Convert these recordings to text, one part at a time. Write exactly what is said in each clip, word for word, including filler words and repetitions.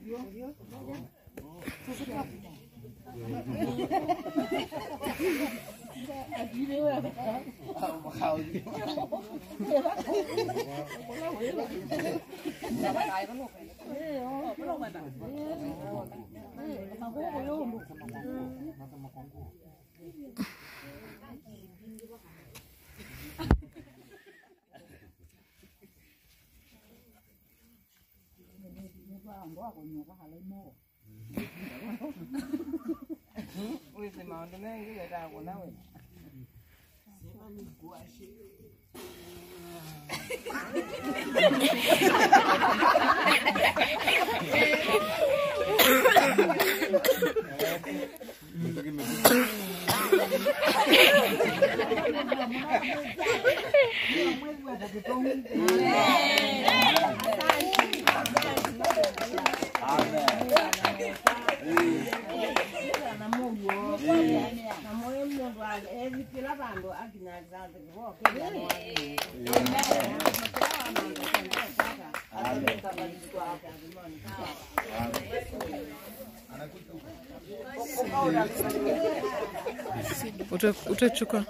Utachukua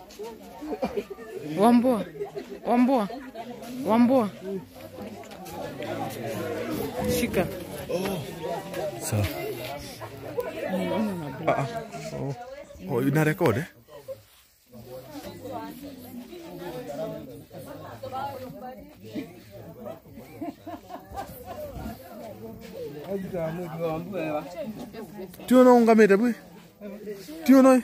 wambua wambua wambua shika. Oh, sawa. Ah, ah. Oh, oh, ina record eh? Tio no ngamete bwe. Tio no.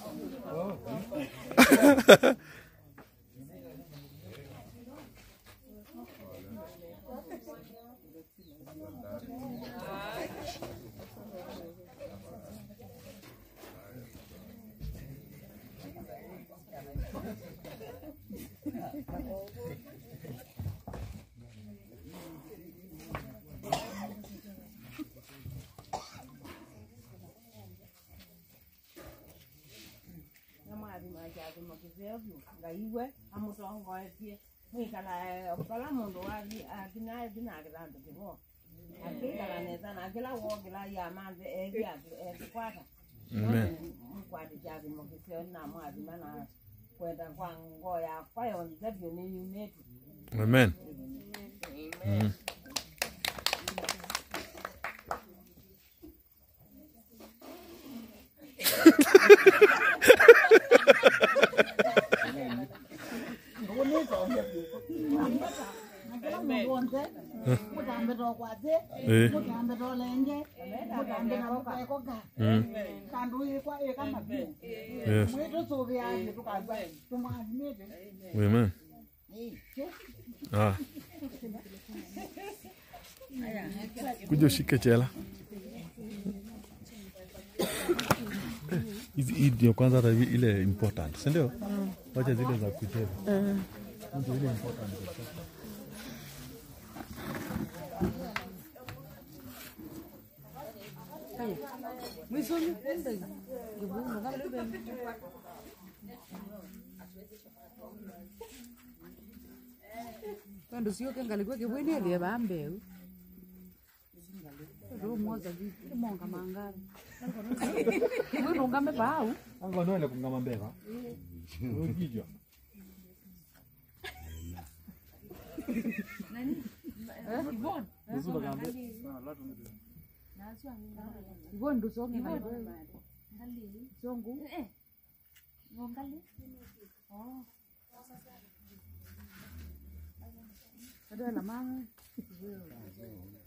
Na Yiia, amuto ngoetie, mwikala okala mundu wathi akina thina githando kibo. Akikala neza na kila wogila ya manze ebi akikwata. Amen. Mkwati jathi mukisio na mwathi mana kwenda kwa ngoya kwa yo nzebyo ni unetu. Amen. Amen. Amen. Ah. Kuja ushike chela. Hizi ndio kwanza ile important, si ndio? Wacha zile za kucheza. Eh. Ndio ile important. Mwisoni ndio. Ndio ngale bembe. Quando sio che ngalikuwa kibweni ile bambe. Ro moja vipi monga mangari. Wewe ngame pau. Anga nole kungama mbeva. Ujijo. Nani? Eh? Ibon. Zuba gambe. Ibon ndo songe ngali. Ngali. Songu. Eh. Ngali. Oh. Ada la mama.